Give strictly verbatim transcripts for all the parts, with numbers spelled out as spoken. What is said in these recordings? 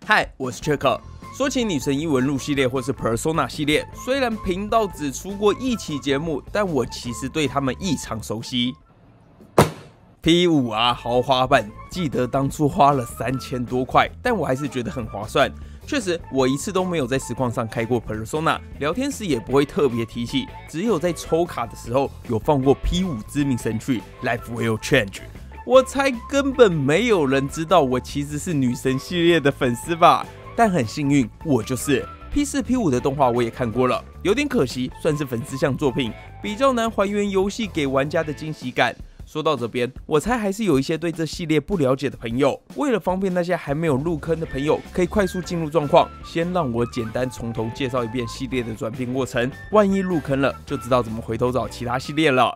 嗨，我是 Chuck。说起女神异闻录系列或是 Persona 系列，虽然频道只出过一期节目，但我其实对他们异常熟悉。P 五 啊，豪华版，记得当初花了三千多块，但我还是觉得很划算。确实，我一次都没有在实况上开过 Persona， 聊天时也不会特别提起，只有在抽卡的时候有放过 P 五 知名神曲 Life Will Change。我猜根本没有人知道我其实是女神系列的粉丝吧，但很幸运，我就是。P 四 P 五 的动画我也看过了，有点可惜，算是粉丝向作品，比较难还原游戏给玩家的惊喜感。说到这边，我猜还是有一些对这系列不了解的朋友，为了方便那些还没有入坑的朋友可以快速进入状况，先让我简单从头介绍一遍系列的转变过程，万一入坑了，就知道怎么回头找其他系列了。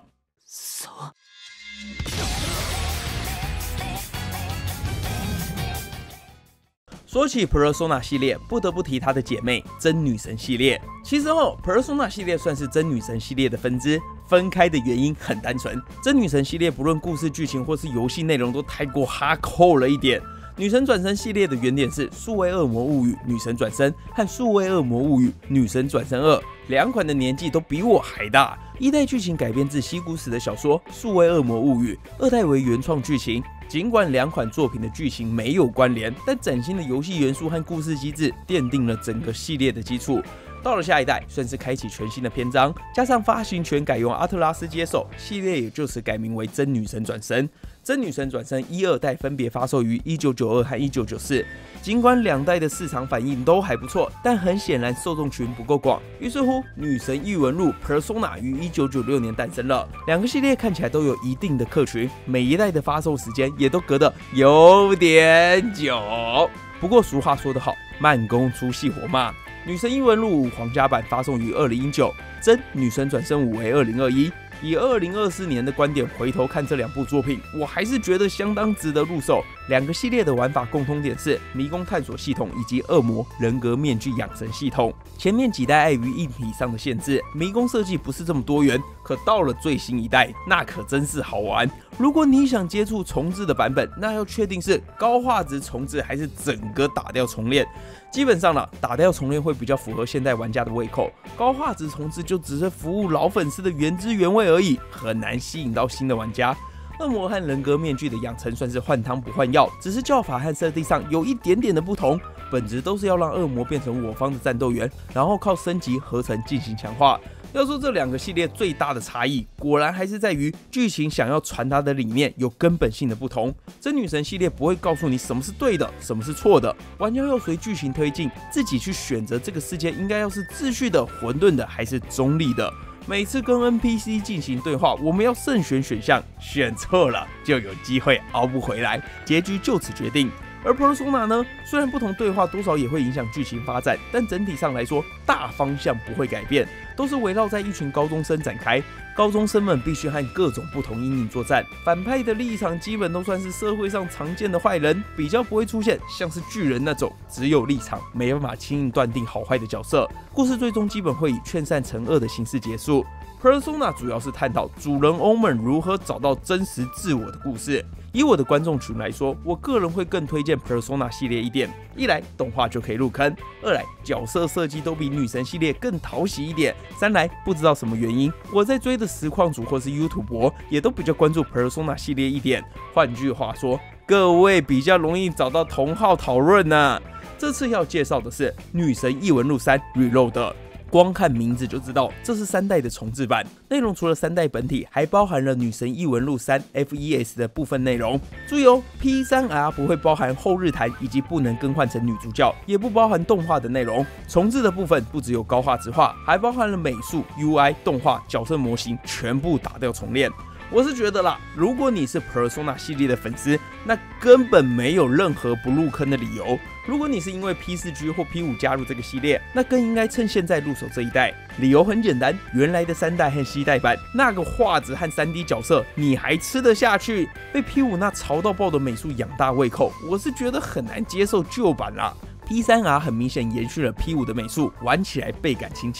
说起 Persona 系列，不得不提它的姐妹真女神系列。其实哦 ，Persona 系列算是真女神系列的分支，分开的原因很单纯，真女神系列不论故事剧情或是游戏内容都太过哈扣了一点。女神转生系列的原点是《数位恶魔物语：女神转生》和《数位恶魔物语：女神转生二》，两款的年纪都比我还大。一代剧情改编自西古史的小说《数位恶魔物语》，二代为原创剧情。尽管两款作品的剧情没有关联，但崭新的游戏元素和故事机制奠定了整个系列的基础。到了下一代，算是开启全新的篇章，加上发行权改用阿特拉斯接手，系列也就此改名为真女神转生。真女神转生一、二代分别发售于一九九二和一九九四，尽管两代的市场反应都还不错，但很显然受众群不够广。于是乎，女神异闻录 Persona 于一九九六年诞生了。两个系列看起来都有一定的客群，每一代的发售时间也都隔得有点久。不过俗话说得好，慢工出细活嘛。女神异闻录皇家版发售于二零一九，真女神转生五为二零二一。以二零二四年的观点回头看这两部作品，我还是觉得相当值得入手。两个系列的玩法共通点是迷宫探索系统以及恶魔人格面具养成系统。前面几代碍于硬体上的限制，迷宫设计不是这么多元，可到了最新一代，那可真是好玩。如果你想接触重置的版本，那要确定是高画质重置还是整个打掉重练。基本上啦，打掉重练会比较符合现代玩家的胃口，高画质重置就只是服务老粉丝的原汁原味而已，很难吸引到新的玩家。恶魔和人格面具的养成算是换汤不换药，只是叫法和设定上有一点点的不同，本质都是要让恶魔变成我方的战斗员，然后靠升级合成进行强化。要说这两个系列最大的差异，果然还是在于剧情想要传达的理念有根本性的不同。真女神系列不会告诉你什么是对的，什么是错的，玩家要随剧情推进，自己去选择这个世界应该要是秩序的、混沌的还是中立的。每次跟 N P C 进行对话，我们要慎选选项，选错了就有机会熬不回来，结局就此决定。而 Persona 呢，虽然不同对话多少也会影响剧情发展，但整体上来说，大方向不会改变，都是围绕在一群高中生展开。高中生们必须和各种不同阴影作战，反派的立场基本都算是社会上常见的坏人，比较不会出现像是巨人那种只有立场没办法轻易断定好坏的角色。故事最终基本会以劝善惩恶的形式结束。Persona 主要是探讨主人翁们如何找到真实自我的故事。以我的观众群来说，我个人会更推荐 Persona 系列一点。一来动画就可以入坑，二来角色设计都比女神系列更讨喜一点，三来不知道什么原因，我在追的实况主或是 YouTube 博也都比较关注 Persona 系列一点。换句话说，各位比较容易找到同好讨论呢。这次要介绍的是女神异闻录三 Reload。光看名字就知道，这是三代的重制版。内容除了三代本体，还包含了女神异闻录三 F E S 的部分内容。注意哦 ，P 三 R 不会包含后日谈以及不能更换成女主角，也不包含动画的内容。重置的部分不只有高画质化，还包含了美术、U I、动画、角色模型，全部打掉重练。我是觉得啦，如果你是 Persona 系列的粉丝，那根本没有任何不入坑的理由。如果你是因为 P 四 G 或 P 五 加入这个系列，那更应该趁现在入手这一代。理由很简单，原来的三代和西代版那个画质和 三 D 角色，你还吃得下去？被 P 五 那潮到爆的美术养大胃口，我是觉得很难接受旧版啦。P 三 R 很明显延续了 P 五 的美术，玩起来倍感亲切。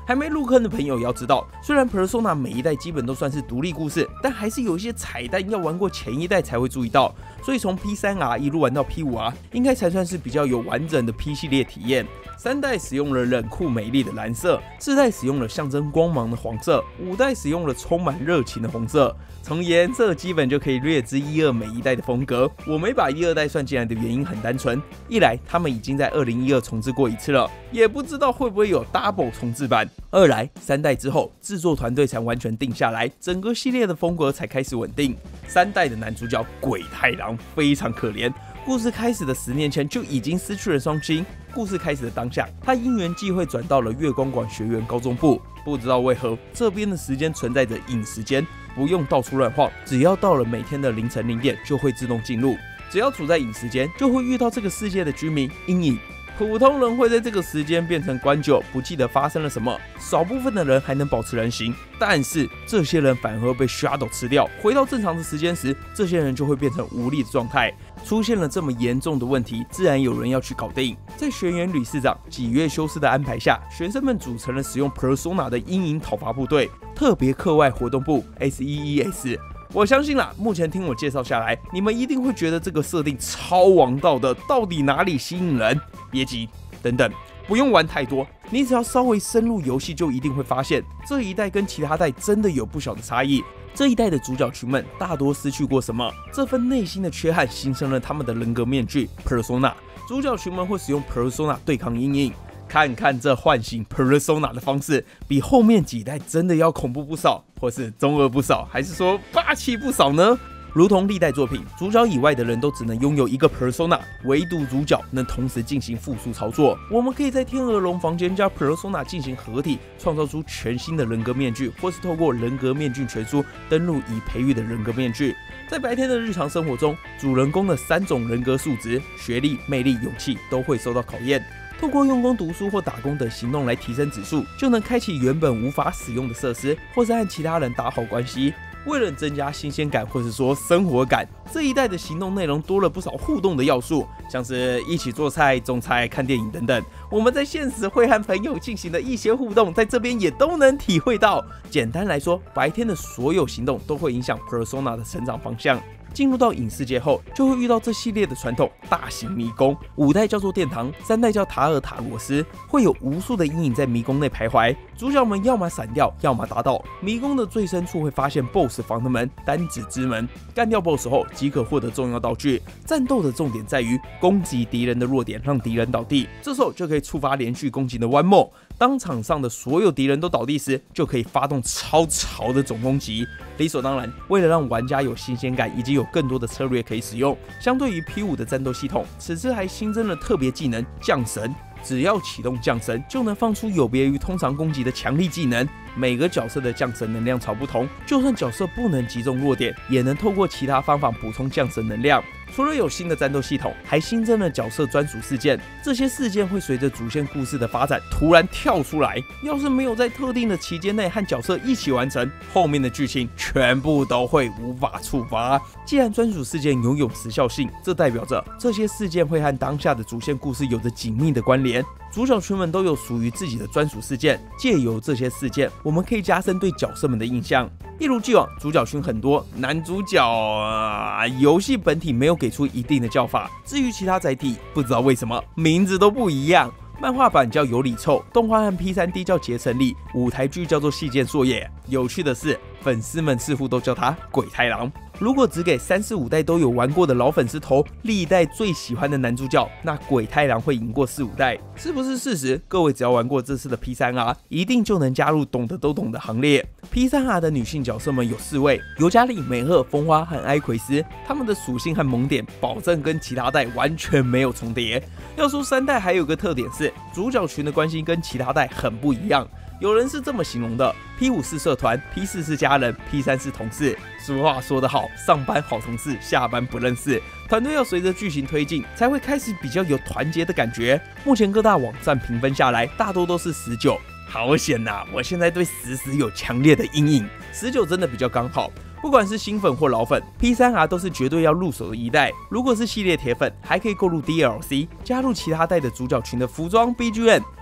还没入坑的朋友也要知道，虽然 Persona 每一代基本都算是独立故事，但还是有一些彩蛋要玩过前一代才会注意到。所以从 P 三 R 一路玩到 P 五 R， 应该才算是比较有完整的 P 系列体验。三代使用了冷酷美丽的蓝色，四代使用了象征光芒的黄色，五代使用了充满热情的红色。从颜色基本就可以略知一二每一代的风格。我没把一二代算进来的原因很单纯，一来他们已经在二零一二重置过一次了，也不知道会不会有 Double 重置版；二来三代之后制作团队才完全定下来，整个系列的风格才开始稳定。三代的男主角鬼太郎非常可怜。故事开始的十年前就已经失去了双亲。故事开始的当下，他因缘际会转到了月光馆学园高中部。不知道为何，这边的时间存在着隐时间，不用到处乱晃，只要到了每天的凌晨零点就会自动进入。只要处在隐时间，就会遇到这个世界的居民阴影。普通人会在这个时间变成关九，不记得发生了什么；少部分的人还能保持人形，但是这些人反而会被 Shadow 吃掉。回到正常的时间时，这些人就会变成无力的状态。出现了这么严重的问题，自然有人要去搞定。在学园理事长几月修士的安排下，学生们组成了使用 Persona 的阴影讨伐部队，特别课外活动部 S E E S。我相信啦，目前听我介绍下来，你们一定会觉得这个设定超王道的，到底哪里吸引人？别急，等等，不用玩太多，你只要稍微深入游戏，就一定会发现这一代跟其他代真的有不小的差异。这一代的主角群们大多失去过什么？这份内心的缺憾形成了他们的人格面具 Persona。主角群们会使用 Persona 对抗阴影。看看这唤醒 Persona 的方式，比后面几代真的要恐怖不少，或是中二不少，还是说霸气不少呢？如同历代作品，主角以外的人都只能拥有一个 Persona， 唯独主角能同时进行复数操作。我们可以在天鹅绒房间加 Persona 进行合体，创造出全新的人格面具，或是透过人格面具全书登录已培育的人格面具。在白天的日常生活中，主人公的三种人格数值——学历、魅力、勇气——都会受到考验。透过用功读书或打工等行动来提升指数，就能开启原本无法使用的设施，或是和其他人打好关系。为了增加新鲜感，或是说生活感，这一代的行动内容多了不少互动的要素，像是一起做菜、种菜、看电影等等。我们在现实会和朋友进行的一些互动，在这边也都能体会到。简单来说，白天的所有行动都会影响 Persona 的成长方向。进入到影世界后，就会遇到这系列的传统大型迷宫。五代叫做殿堂，三代叫塔尔塔罗斯，会有无数的阴影在迷宫内徘徊。主角们要么闪掉，要么打倒。迷宫的最深处会发现 B O S S 房的门单指之门，干掉 B O S S 后即可获得重要道具。战斗的重点在于攻击敌人的弱点，让敌人倒地。这时候就可以触发连续攻击的 One More。当场上的所有敌人都倒地时，就可以发动超潮的总攻击。理所当然，为了让玩家有新鲜感，以及有更多的策略可以使用，相对于 P 五 的战斗系统，此次还新增了特别技能降神。只要启动降神，就能放出有别于通常攻击的强力技能。每个角色的降神能量槽不同，就算角色不能击中弱点，也能透过其他方法补充降神能量。除了有新的战斗系统，还新增了角色专属事件。这些事件会随着主线故事的发展突然跳出来，要是没有在特定的期间内和角色一起完成，后面的剧情全部都会无法触发。既然专属事件拥有时效性，这代表着这些事件会和当下的主线故事有着紧密的关联。主角群们都有属于自己的专属事件，借由这些事件，我们可以加深对角色们的印象。一如既往，主角群很多，男主角啊，游戏本体没有给出一定的叫法，至于其他载体，不知道为什么名字都不一样。漫画版叫有理臭，动画和 P 三 D 叫结成力，舞台剧叫做细见硕也。有趣的是，粉丝们似乎都叫他鬼太郎。如果只给三四五代都有玩过的老粉丝投历代最喜欢的男主角，那鬼太郎会赢过四五代，是不是事实？各位只要玩过这次的 P 三 R， 一定就能加入懂得都懂的行列。P 三 R 的女性角色们有四位：尤加利、美赫、风花和埃奎斯，她们的属性和萌点保证跟其他代完全没有重叠。要说三代还有个特点是，主角群的关系跟其他代很不一样。有人是这么形容的 ：P 五是社团 ，P 四是家人 ，P 三是同事。俗话说得好，上班好同事，下班不认识。团队要随着剧情推进，才会开始比较有团结的感觉。目前各大网站评分下来，大多都是十九。好险呐、啊！我现在对十十有强烈的阴影，十九真的比较刚好。不管是新粉或老粉 ，P 三 R 都是绝对要入手的一代。如果是系列铁粉，还可以购入 D L C， 加入其他代的主角群的服装、B G M。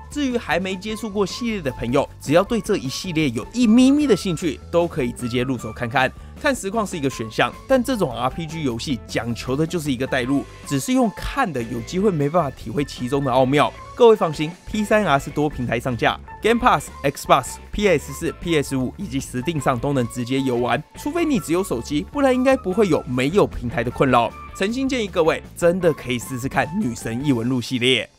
至于还没接触过系列的朋友，只要对这一系列有一咪咪的兴趣，都可以直接入手看看。看实况是一个选项，但这种 R P G 游戏讲求的就是一个代入，只是用看的，有机会没办法体会其中的奥妙。各位放心 ，P 三 R 是多平台上架 ，Game Pass、Xbox、P S 四、P S 五 以及 Steam 上都能直接游玩，除非你只有手机，不然应该不会有没有平台的困扰。诚心建议各位，真的可以试试看《女神异闻录》系列。